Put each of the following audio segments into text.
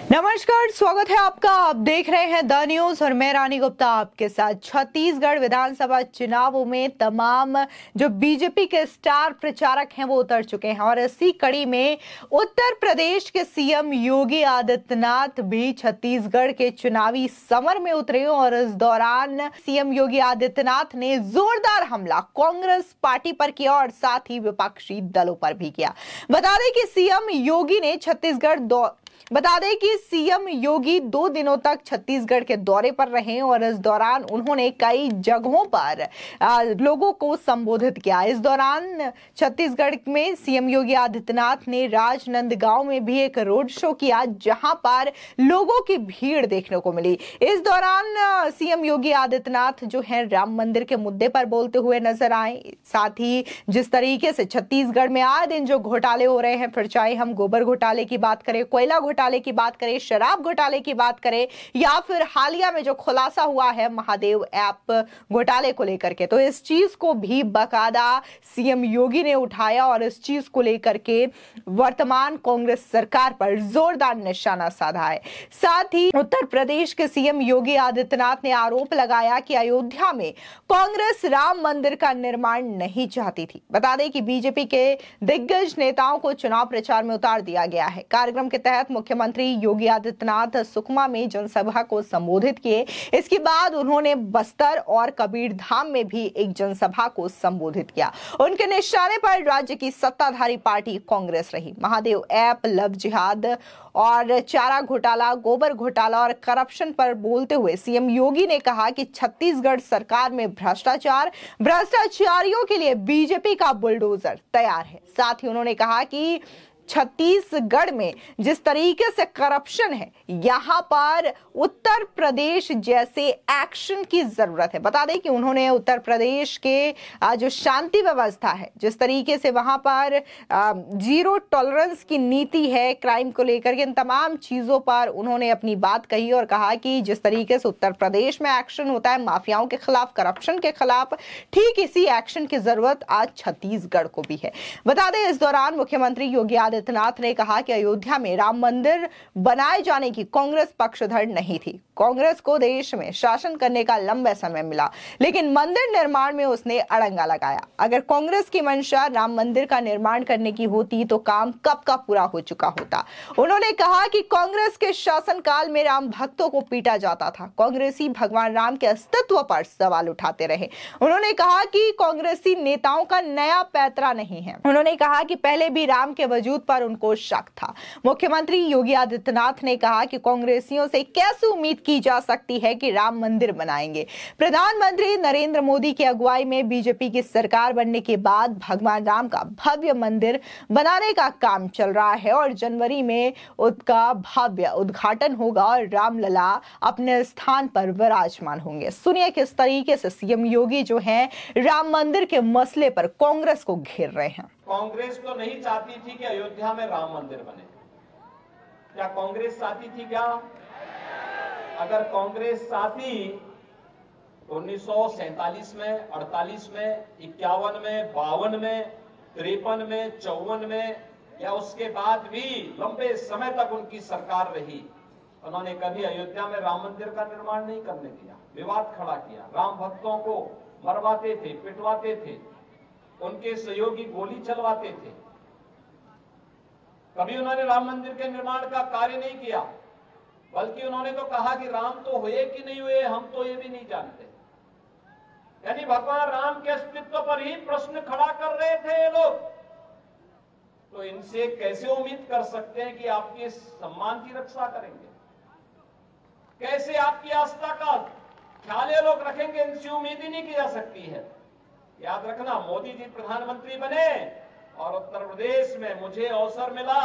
नमस्कार, स्वागत है आपका। आप देख रहे हैं द न्यूज और मैं रानी गुप्ता आपके साथ। छत्तीसगढ़ विधानसभा चुनावों में तमाम जो बीजेपी के स्टार प्रचारक हैं वो उतर चुके हैं और इसी कड़ी में उत्तर प्रदेश के सीएम योगी आदित्यनाथ भी छत्तीसगढ़ के चुनावी समर में उतरे और इस दौरान सीएम योगी आदित्यनाथ ने जोरदार हमला कांग्रेस पार्टी पर किया और साथ ही विपक्षी दलों पर भी किया। बता दें कि सीएम योगी 2 दिनों तक छत्तीसगढ़ के दौरे पर रहे और इस दौरान उन्होंने कई जगहों पर लोगों को संबोधित किया। इस दौरान छत्तीसगढ़ में सीएम योगी आदित्यनाथ ने राजनांदगांव में भी एक रोड शो किया जहां पर लोगों की भीड़ देखने को मिली। इस दौरान सीएम योगी आदित्यनाथ जो है राम मंदिर के मुद्दे पर बोलते हुए नजर आए। साथ ही जिस तरीके से छत्तीसगढ़ में आए दिन जो घोटाले हो रहे हैं, फिर चाहे हम गोबर घोटाले की बात करें, कोयला घोटाले की बात करें, शराब घोटाले की बात करें या फिर हालिया में जो खुलासा हुआ है महादेव ऐप घोटाले को लेकर के, तो इस चीज को भी बकायदा सीएम योगी ने उठाया और इस चीज को लेकर के वर्तमान कांग्रेस सरकार पर जोरदार निशाना साधा है। साथ ही उत्तर प्रदेश के सीएम योगी आदित्यनाथ ने आरोप लगाया कि अयोध्या में कांग्रेस राम मंदिर का निर्माण नहीं चाहती थी। बता दें कि बीजेपी के दिग्गज नेताओं को चुनाव प्रचार में उतार दिया गया है। कार्यक्रम के तहत मुख्यमंत्री योगी आदित्यनाथ सुकमा में जनसभा को संबोधित किए। इसके बाद उन्होंने बस्तर और कबीरधाम में भी एक जनसभा को संबोधित किया। उनके निशाने पर राज्य की सत्ताधारी पार्टी कांग्रेस रही। महादेव ऐप, लव जिहाद और चारा घोटाला, गोबर घोटाला और करप्शन पर बोलते हुए सीएम योगी ने कहा कि छत्तीसगढ़ सरकार में भ्रष्टाचारियों के लिए बीजेपी का बुलडोजर तैयार है। साथ ही उन्होंने कहा कि छत्तीसगढ़ में जिस तरीके से करप्शन है, यहां पर उत्तर प्रदेश जैसे एक्शन की जरूरत है। बता दें कि उन्होंने उत्तर प्रदेश के जो शांति व्यवस्था है, जिस तरीके से वहां पर जीरो टॉलरेंस की नीति है क्राइम को लेकर के, इन तमाम चीजों पर उन्होंने अपनी बात कही और कहा कि जिस तरीके से उत्तर प्रदेश में एक्शन होता है माफियाओं के खिलाफ, करप्शन के खिलाफ, ठीक इसी एक्शन की जरूरत आज छत्तीसगढ़ को भी है। बता दें इस दौरान मुख्यमंत्री योगी आदित्यनाथ ने कहा कि अयोध्या में राम मंदिर बनाए जाने की कांग्रेस पक्षधर नहीं थी। कांग्रेस को देश में शासन करने का लंबा समय मिला, लेकिन मंदिर निर्माण में उसने अड़ंगा लगाया। अगर कांग्रेस की मंशा राम मंदिर का निर्माण करने की होती तो काम कब का पूरा हो चुका होता। उन्होंने कहा कि कांग्रेस के शासनकाल में राम भक्तों को पीटा जाता था। कांग्रेसी भगवान राम के अस्तित्व पर सवाल उठाते रहे। उन्होंने कहा कि कांग्रेसी नेताओं का नया पैतरा नहीं है। उन्होंने कहा कि पहले भी राम के वजूद पर उनको शक था। मुख्यमंत्री योगी आदित्यनाथ ने कहा कि कांग्रेसियों से कैसे उम्मीद की जा सकती है कि राम मंदिर बनाएंगे। प्रधानमंत्री नरेंद्र मोदी की अगुवाई में बीजेपी की सरकार बनने के बाद भगवान राम का भव्य मंदिर बनाने का काम चल रहा है और जनवरी में उसका भव्य उद्घाटन होगा और रामलला अपने स्थान पर विराजमान होंगे। सुनिए किस तरीके से सीएम योगी जो हैं राम मंदिर के मसले पर कांग्रेस को घेर रहे हैं। कांग्रेस तो नहीं चाहती थी कि अयोध्या में राम मंदिर बने। क्या कांग्रेस चाहती थी? क्या अगर कांग्रेस चाहती तो 1947 में, 48 में, 51 में, 52 में, 53 में, 54 में या उसके बाद भी लंबे समय तक उनकी सरकार रही। उन्होंने कभी अयोध्या में राम मंदिर का निर्माण नहीं करने दिया, विवाद खड़ा किया, राम भक्तों को मरवाते थे, पिटवाते थे, उनके सहयोगी गोली चलवाते थे। कभी उन्होंने राम मंदिर के निर्माण का कार्य नहीं किया, बल्कि उन्होंने तो कहा कि राम तो हुए कि नहीं हुए हम तो ये भी नहीं जानते। यानी भगवान राम के अस्तित्व पर ही प्रश्न खड़ा कर रहे थे ये लोग। तो इनसे कैसे उम्मीद कर सकते हैं कि आपके सम्मान की रक्षा करेंगे? कैसे आपकी आस्था का ख्याल ये लोग रखेंगे? इनसे उम्मीद ही नहीं की जा सकती है। याद रखना, मोदी जी प्रधानमंत्री बने और उत्तर प्रदेश में मुझे अवसर मिला,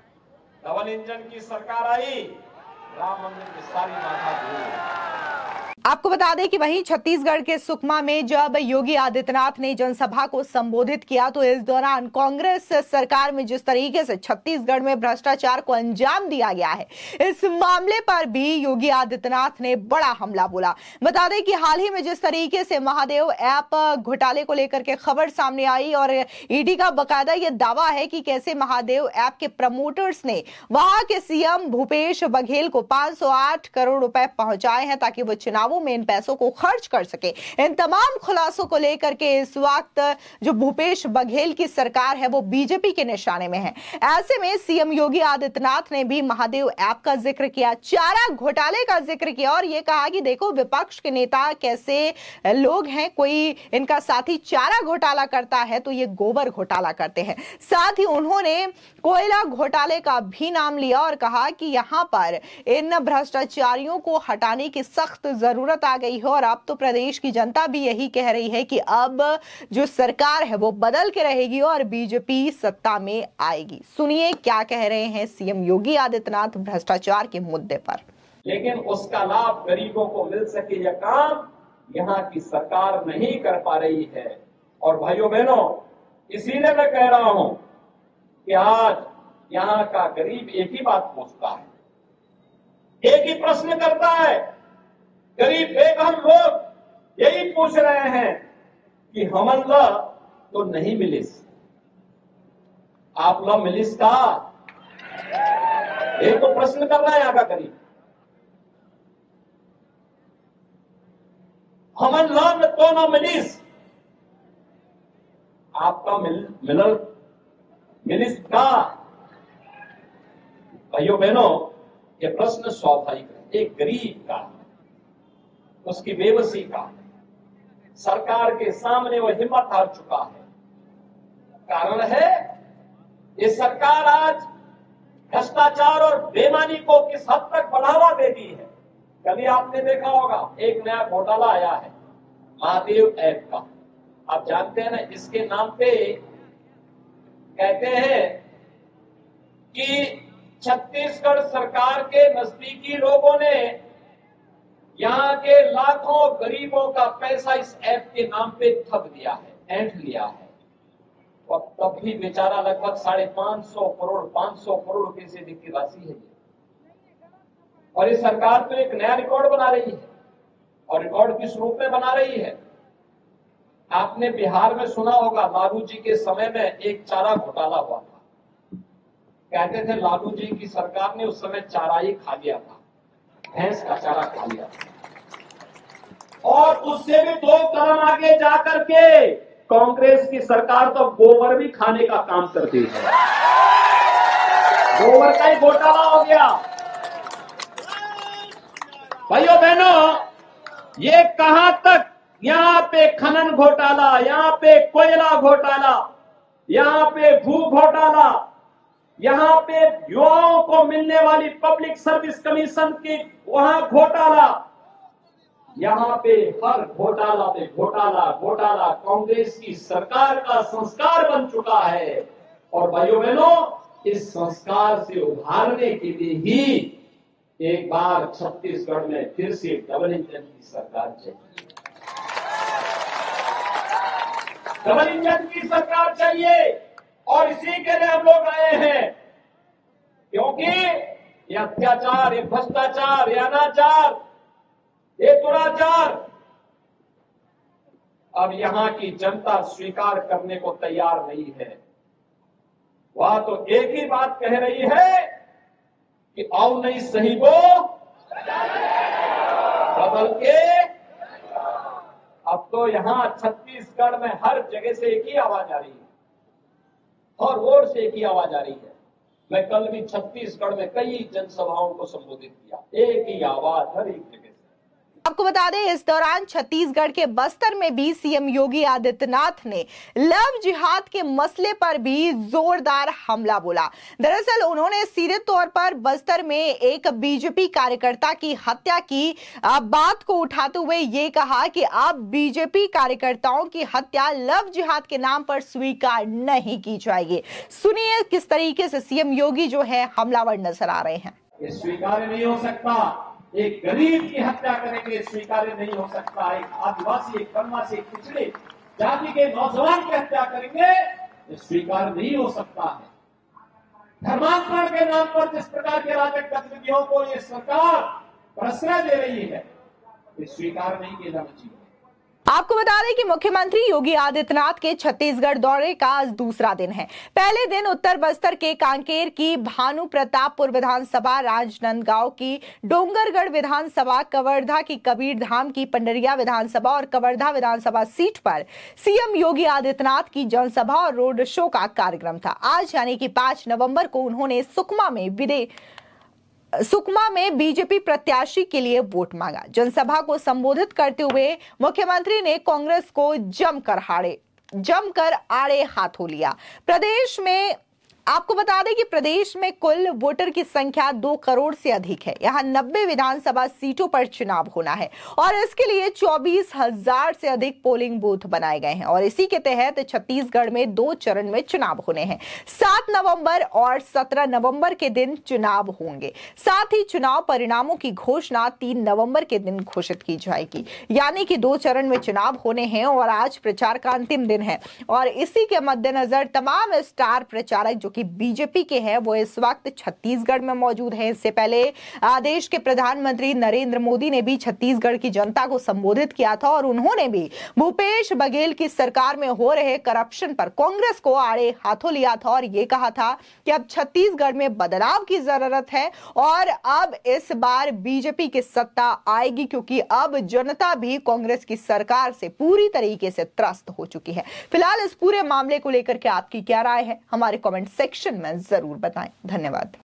डबल इंजन की सरकार आई, राम मंदिर की सारी बाधा दूर। आपको बता दें कि वहीं छत्तीसगढ़ के सुकमा में जब योगी आदित्यनाथ ने जनसभा को संबोधित किया तो इस दौरान कांग्रेस सरकार में जिस तरीके से छत्तीसगढ़ में भ्रष्टाचार को अंजाम दिया गया है, इस मामले पर भी योगी आदित्यनाथ ने बड़ा हमला बोला। बता दें कि हाल ही में जिस तरीके से महादेव ऐप घोटाले को लेकर के खबर सामने आई और ईडी का बकायदा यह दावा है कि कैसे महादेव ऐप के प्रमोटर्स ने वहां के सीएम भूपेश बघेल को 508 करोड़ रुपए पहुंचाए हैं ताकि वो चुनावों में इन पैसों को खर्च कर सके। इन तमाम खुलासों को लेकर के इस वक्त जो भूपेश बघेल की सरकार है वो बीजेपी के निशाने में है। ऐसे में सीएम योगी आदित्यनाथ ने भी महादेव ऐप का जिक्र किया, चारा घोटाले का जिक्र किया और यह कहा कि देखो विपक्ष के नेता कैसे लोग हैं, कोई इनका साथी चारा घोटाला करता है तो ये गोबर घोटाला करते हैं। साथ ही उन्होंने कोयला घोटाले का भी नाम लिया और कहा कि यहां पर इन भ्रष्टाचारियों को हटाने की सख्त जरूरत आ गई है और अब तो प्रदेश की जनता भी यही कह रही है कि अब जो सरकार है वो बदल के रहेगी और बीजेपी सत्ता में आएगी। सुनिए क्या कह रहे हैं सीएम योगी आदित्यनाथ भ्रष्टाचार के मुद्दे पर। लेकिन उसका लाभ गरीबों को मिल सके यह काम यहाँ की सरकार नहीं कर पा रही है। और भाइयों बहनों, इसीलिए मैं कह रहा हूं कि आज यहाँ का गरीब एक ही बात पूछता है, एक ही प्रश्न करता है। गरीब बेगम लोग यही पूछ रहे हैं कि हमन ला तो नहीं मिलिस, आप ला मिलिस का? एक तो प्रश्न कर रहा है यहाँ का गरीब। हमन ला तो ना मिलिस, आपका मिलिस का? भाइयों बहनों, ये प्रश्न स्वाभाविक है। एक गरीब का, उसकी बेबसी का, सरकार के सामने वो हिम्मत हार चुका है। कारण है ये सरकार आज भ्रष्टाचार और बेईमानी को किस हद तक बढ़ावा देती है। कभी आपने देखा होगा एक नया घोटाला आया है महादेव ऐप का, आप जानते हैं ना, इसके नाम पे कहते हैं कि छत्तीसगढ़ सरकार के नजदीकी लोगों ने यहाँ के लाखों गरीबों का पैसा इस ऐप के नाम पे ठग दिया है, ऐंठ लिया है। और तब भी बेचारा लगभग 550 करोड़ रुपए से अधिक की राशि है। और ये सरकार तो एक नया रिकॉर्ड बना रही है और रिकॉर्ड किस रूप में बना रही है। आपने बिहार में सुना होगा लालू जी के समय में एक चारा घोटाला हुआ था। कहते थे लालू जी की सरकार ने उस समय चारा ही खा लिया था, भैंस का चारा खा लिया था। और उससे भी 2 कदम आगे जाकर के कांग्रेस की सरकार तो गोबर भी खाने का काम करती है। गोबर का ही घोटाला हो गया। भाइयों बहनों, ये कहां तक, यहां पे खनन घोटाला, यहां पे कोयला घोटाला, यहां पे भू घोटाला, यहां पे युवाओं को मिलने वाली पब्लिक सर्विस कमीशन की वहां घोटाला, यहां पे हर घोटाला पे घोटाला घोटाला कांग्रेस की सरकार का संस्कार बन चुका है। और भाइयों बहनों, इस संस्कार से उभारने के लिए ही एक बार छत्तीसगढ़ में फिर से डबल इंजन की सरकार चाहिए। डबल इंजन की सरकार चाहिए और इसी के लिए हम लोग आए हैं, क्योंकि ये अत्याचार, ये भ्रष्टाचार, ये अनाचार, ये दुराचार अब यहां की जनता स्वीकार करने को तैयार नहीं है। वह तो एक ही बात कह रही है कि आओ नहीं सही वो बदल के। अब तो यहां छत्तीसगढ़ में हर जगह से एक ही आवाज आ रही है, हर ओर से एक ही आवाज आ रही है। मैं कल भी छत्तीसगढ़ में कई जनसभाओं को संबोधित किया, एक ही आवाज हर एक जगह। आपको बता दें इस दौरान छत्तीसगढ़ के बस्तर में भी सीएम योगी आदित्यनाथ ने लव जिहाद के मसले पर भी जोरदार हमला बोला। दरअसल उन्होंने सीधे तौर पर बस्तर में एक बीजेपी कार्यकर्ता की हत्या की बात को उठाते हुए ये कहा कि अब बीजेपी कार्यकर्ताओं की हत्या लव जिहाद के नाम पर स्वीकार नहीं की जाएगी। सुनिए किस तरीके से सीएम योगी जो है हमलावर नजर आ रहे हैं। ये स्वीकार नहीं हो सकता। एक गरीब की हत्या करेंगे, स्वीकार्य नहीं हो सकता। एक आदिवासी, एक कन्वासी, एक पिछड़े जाति के नौजवान की हत्या करेंगे, ये स्वीकार नहीं हो सकता है। धर्मांतरण के नाम पर जिस प्रकार के राजनीतिक गतिविधियों को ये सरकार प्रश्रय दे रही है, ये स्वीकार नहीं किया जाना चाहिए। आपको बता दें कि मुख्यमंत्री योगी आदित्यनाथ के छत्तीसगढ़ दौरे का आज दूसरा दिन है। पहले दिन उत्तर बस्तर के कांकेर की भानु प्रतापपुर विधानसभा, राजनांदगांव की डोंगरगढ़ विधानसभा, कवर्धा की कबीरधाम की पंडरिया विधानसभा और कवर्धा विधानसभा सीट पर सीएम योगी आदित्यनाथ की जनसभा और रोड शो का कार्यक्रम था। आज यानी कि 5 नवंबर को उन्होंने सुकमा में बीजेपी प्रत्याशी के लिए वोट मांगा। जनसभा को संबोधित करते हुए मुख्यमंत्री ने कांग्रेस को जमकर आड़े हाथों लिया। प्रदेश में आपको बता दें कि प्रदेश में कुल वोटर की संख्या 2 करोड़ से अधिक है। यहां 90 विधानसभा सीटों पर चुनाव होना है और इसके लिए 24,000 से अधिक पोलिंग बूथ बनाए गए हैं और इसी के तहत छत्तीसगढ़ में 2 चरण में चुनाव होने हैं। 7 नवंबर और 17 नवंबर के दिन चुनाव होंगे। साथ ही चुनाव परिणामों की घोषणा 3 नवंबर के दिन घोषित की जाएगी। यानी कि 2 चरण में चुनाव होने हैं और आज प्रचार का अंतिम दिन है और इसी के मद्देनजर तमाम स्टार प्रचारक जो कि बीजेपी के हैं वो इस वक्त छत्तीसगढ़ में मौजूद हैं। इससे पहले देश के प्रधानमंत्री नरेंद्र मोदी ने भी छत्तीसगढ़ की जनता को संबोधित किया था और उन्होंने भी भूपेश बघेल की सरकार में हो रहे करप्शन पर कांग्रेस को आड़े हाथों लिया था और ये कहा था कि अब छत्तीसगढ़ में बदलाव की जरूरत है और अब इस बार बीजेपी की सत्ता आएगी क्योंकि अब जनता भी कांग्रेस की सरकार से पूरी तरीके से त्रस्त हो चुकी है। फिलहाल इस पूरे मामले को लेकर के आपकी क्या राय है, हमारे कमेंट सेक्शन में जरूर बताएं। धन्यवाद।